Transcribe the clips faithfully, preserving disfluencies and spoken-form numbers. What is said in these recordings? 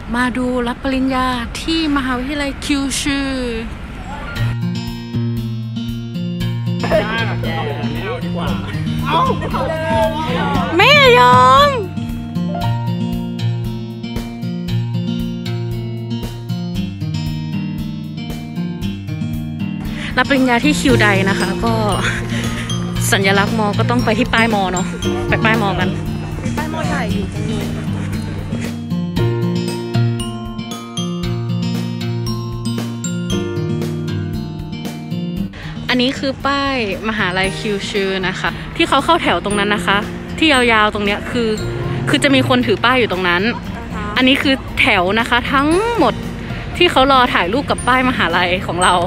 มาดูรับปริญญาที่มหาวิทยาลัยคิวชูไม่ยอมรับปริญญาที่คิวใดนะคะก็สัญลักษณ์มอก็ต้องไปที่ป้ายมอเนาะไปป้ายมอกันป้ายมอใหญ่อยู่ตรงนี้อันนี้คือป้ายมหาลัยคิวชูนะคะที่เขาเข้าแถวตรงนั้นนะคะที่ยาวๆตรงเนี้ยคือคือจะมีคนถือป้ายอยู่ตรงนั้น uh-huh. อันนี้คือแถวนะคะทั้งหมดที่เขารอถ่ายรูปกับป้ายมหาลัยของเรา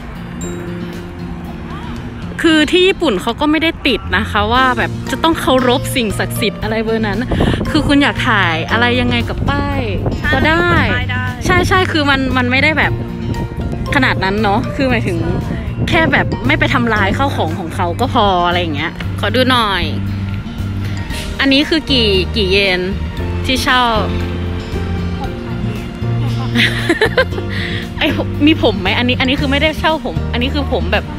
คือที่ญี่ปุ่นเขาก็ไม่ได้ติดนะคะว่าแบบจะต้องเคารพสิ่งศักดิ์สิทธิ์อะไรเบอร์นั้นคือคุณอยากถ่ายอะไรยังไงกับป้ายก็ได้ใช่ใช่คือมันมันไม่ได้แบบขนาดนั้นเนาะคือหมายถึงแค่แบบไม่ไปทำลายข้าวของของเขาก็พออะไรอย่างเงี้ยขอดูหน่อยอันนี้คือกี่กี่เยนที่เช่า ไอมีผมไหมอันนี้อันนี้คือไม่ได้เช่าผมอันนี้คือผมแบบ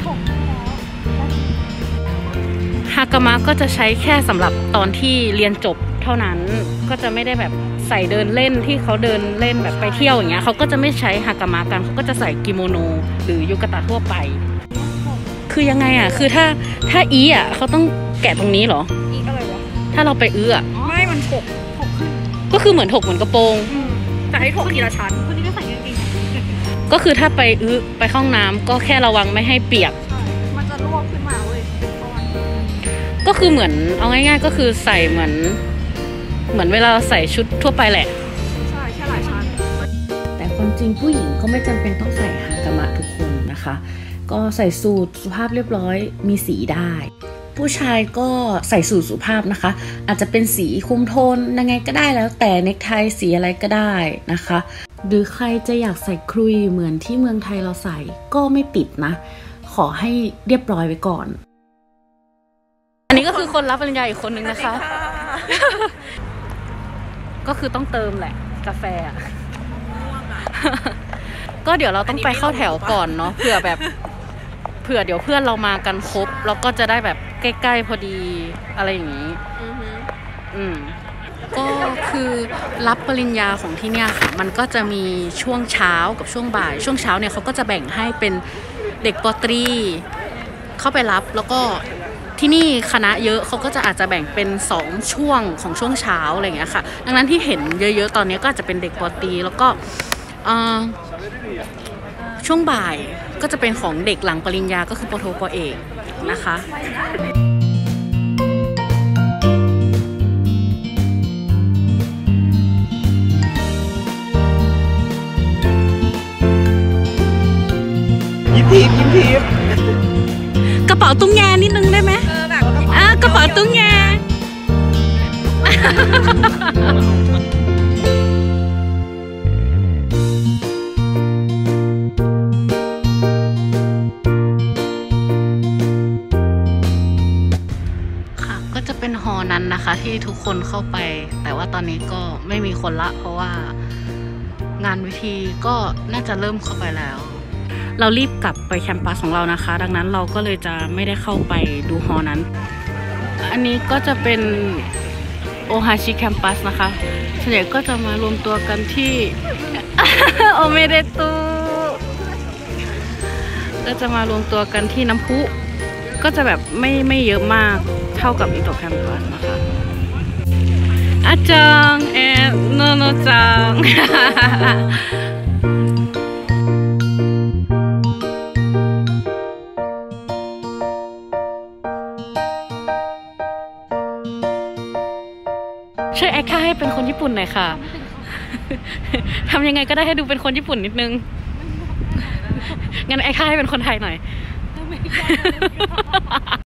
ฮากามะก็จะใช้แค่สำหรับตอนที่เรียนจบเท่านั้นก็จะไม่ได้แบบใส่เดินเล่นที่เขาเดินเล่นแบบไปเที่ยวอย่างเงี้ยเขาก็จะไม่ใช้ฮากามะกันเขาก็จะใส่กิโมโนหรือยูกะตะทั่วไปคือยังไงอ่ะคือถ้าถ้าอีอ่ะเขาต้องแกะตรงนี้เหรออีอะไรวะถ้าเราไปอื้ออ่ะไม่มันถกถกขึ้นก็คือเหมือนถกเหมือนกระโปรงแต่ให้ถกทีละชั้นคนนี้ก็ใส่กางเกงก็คือถ้าไปอื้อไปห้องน้ำก็แค่ระวังไม่ให้เปียกมันจะลวกขึ้นมาเว้ยก็คือเหมือนเอาง่ายๆก็คือใส่เหมือนเหมือนเวลาใส่ชุดทั่วไปแหละใช่แค่หลายชั้นแต่ความจริงผู้หญิงก็ไม่จำเป็นต้องใส่ฮากามะทุกคนนะคะก็ใส่สูทสุภาพเรียบร้อยมีสีได้ผู้ชายก็ใส่สูทสุภาพนะคะอาจจะเป็นสีคุมโทนยังไงก็ได้แล้วแต่เนคไทสีอะไรก็ได้นะคะหรือใครจะอยากใส่คลุยเหมือนที่เมืองไทยเราใส่ก็ไม่ปิดนะขอให้เรียบร้อยไว้ก่อนอันนี้ก็คือคนรับปริญญาอีกคนนึงนะคะก็คือต้องเติมแหละกาแฟก็เดี๋ยวเราต้องไปเข้าแถวก่อนเนาะเผื่อแบบเผื่อเดี๋ยวเพื่อนเรามากันครบเราก็จะได้แบบใกล้ๆพอดีอะไรอย่างนี้อืมก็คือรับปริญญาของที่เนี่ยค่ะมันก็จะมีช่วงเช้ากับช่วงบ่ายช่วงเช้าเนี่ยเขาก็จะแบ่งให้เป็นเด็กป.ตรีเข้าไปรับแล้วก็ที่นี่คณะเยอะเขาก็จะอาจจะแบ่งเป็นสองช่วงของช่วงเช้าอะไรอย่างเงี้ยค่ะดังนั้นที่เห็นเยอะๆตอนนี้ก็อาจจะเป็นเด็กป.ตรีแล้วก็ช่วงบ่ายก็จะเป็นของเด็กหลังปริญญาก็คือป.โทป.เอกนะคะยิ้มทิพย์ยิ้มทิพย์กระเป๋าตุ้งแงนิดนึงได้ไหมเออแบบอ่ะกระเป๋าตุ้งแงค่ะก็จะเป็นฮอนั้นนะคะที่ทุกคนเข้าไปแต่ว่าตอนนี้ก็ไม่มีคนละเพราะว่างานวิธีก็น่าจะเริ่มเข้าไปแล้วเรารีบกลับไปแคมปัสของเรานะคะดังนั้นเราก็เลยจะไม่ได้เข้าไปดูฮอนั้นอันนี้ก็จะเป็นโอฮาชิแคมปัสนะคะส่วนใหญ่ก็จะมารวมตัวกันที่ โอเมเดตุก็จะมารวมตัวกันที่น้ำพุก็จะแบบไม่ไม่เยอะมากเท่ากับอิโตะแคมปัสนะคะอาจังเอโนโนจังช่วยแอคท่าให้เป็นคนญี่ปุ่นหน่อยค่ะ ทำยังไงก็ได้ให้ดูเป็นคนญี่ปุ่นนิดนึง งั้นแอคท่าให้เป็นคนไทยหน่อย